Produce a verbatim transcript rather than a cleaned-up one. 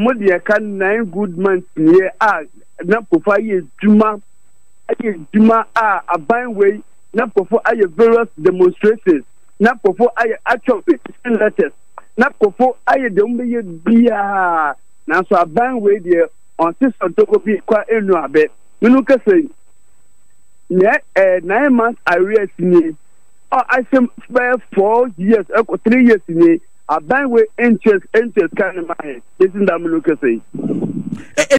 Modia can nine good months near ah not for years Juma Juma ah a byway not for I various demonstrations not for I actual letters not for I don't be be ah now so a byway there on six on top of it quite a no bit. You know, say yeah, nine months I read me. Oh, I spent four years, or three years in me. A byway interest interest kind of mind. Isn't that what you say?